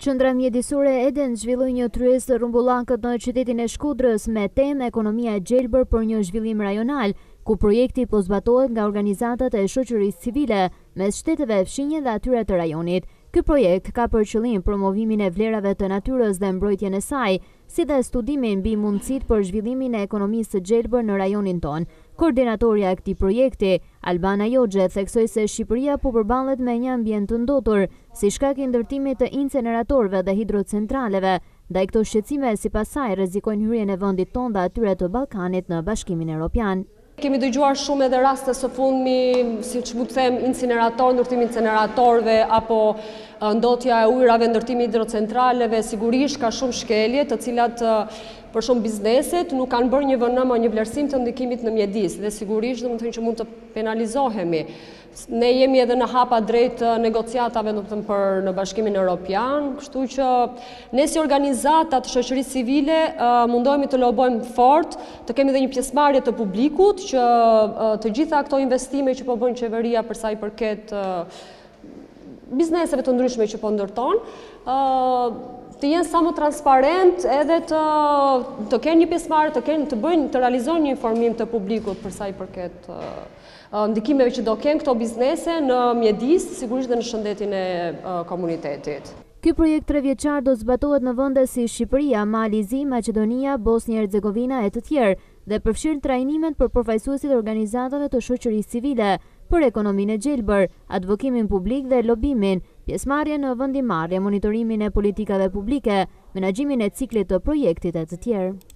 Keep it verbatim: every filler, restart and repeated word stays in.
Qendra mjedisore Eden zhvilloi një tryezë rrumbullakët në qytetin e Shkodrës me temë ekonomia e gjelbër për një zhvillim rajonal, ku projekti po zbatohet nga organizatat e shoqërisë civile mes shteteve fshinje dhe atyre të rajonit. Ky projekt ka për qëllim promovimin e vlerave të natyrës dhe mbrojtjen e saj, si dhe studimin mbi mundësitë për zhvillimin e ekonomisë së gjelbër në rajonin tonë. Koordinatorja e këtij projekti, Albana Joxhe, theksoi se Shqipëria po përballet me një ambient të ndotur, si shkak i ndërtimit të inceneratorëve dhe hidrocentraleve, ndaj këto shqetësime sipas saj rrezikojnë hyrjen e vendit tonë dhe atyre të Ballkanit në Bashkimin Evropian. Kemi dëgjuar shumë edhe raste së fundmi, si që mu të them, incinerator, ndërtimi incineratorëve, apo ndotja e ujrave, ndërtimi hidrocentraleve, sigurisht ka shumë shkelje, të cilat për shumë bizneset nuk kanë bërë një vënëm o një vlerësim të ndikimit në mjedis, dhe sigurisht dhe më të thënë që mund të penalizohemi. Ne jemi edhe në hapa drejt negociatave për në Bashkimin Evropian, kështu që ne si organizatat shoqërisë civile mundohemi të lobojmë fort, të kemi dhe një pjesëmarrje të publikut, që të gjitha këto investime që po bën qeveria për sa i përket bizneseve të ndryshme që po ndërton, të jenë sa më transparent edhe të, të kenë një pjesëmarrje, të kenë të bëjnë të realizojnë një informim të publikut për sa i përket ndikimeve që do kenë këto biznese në mjedis, sigurisht dhe në shëndetin e komunitetit. Ky projekt trevjeçar do zbatohet në vende si Shqipëria, Mali Zi, Maqedonia, Bosnia Hercegovina e të tjerë dhe përfshin trajnimet për përfaqësuesit e organizatave të shoqërisë civile për ekonominë e gjelbër, advokimin publik dhe lobimin, pjesëmarrje në vendimarrje, monitorimin e politikave publike, menaxhimin e ciklit të projektit e të tjerë.